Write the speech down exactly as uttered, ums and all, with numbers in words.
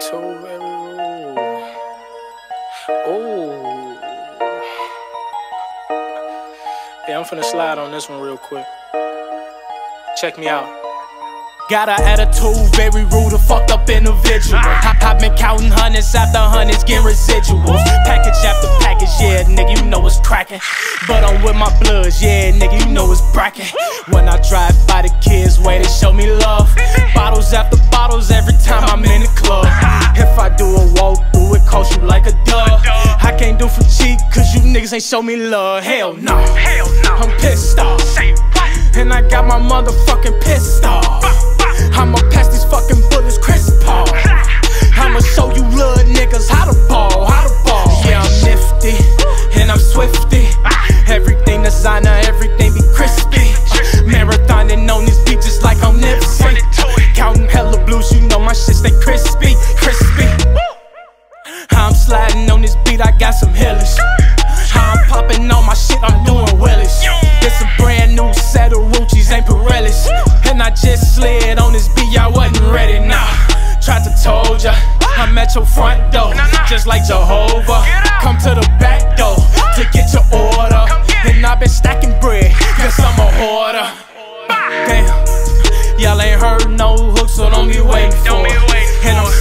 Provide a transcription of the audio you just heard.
Zaytoven. Oh. Yeah, I'm finna slide on this one real quick. Check me out. Got an attitude, very rude, a fucked up individual. I, I've been counting hundreds after hundreds, getting residuals. Package after package, yeah, nigga, you know it's cracking. But I'm with my bloods, yeah, nigga, you know it's brackin'. When I drive by the kids' way, they show me love. Bottles after bottles every time I'm in the club. If I do a walkthrough, it costs you like a dub. I can't do for cheap, cause you niggas ain't show me love. Hell no, I'm pissed off. And I got my motherfucking pissed off. I'ma pass these fucking bullets crisp off. I'ma show you little niggas how to ball, how to ball. Yeah, I'm nifty, and I'm swifty. Everything designer, everything be crispy. Marathoning on this beat just like I'm Nipsey. Counting hella blues, you know my shit stay crispy, crispy. I'm sliding on this beat, I got some hillies. I'm popping on my shit, I'm doing willies. It's a brand new set of Ruchis, ain't Pirellis. And I just slid on this beat, I wasn't ready, nah. Tried to told ya, I'm at your front door, just like Jehovah. Come to the back door to get your order. And I've been stacking bread, cause I'm a hoarder. Damn, y'all ain't heard no hook, so don't be waiting for it. And I'm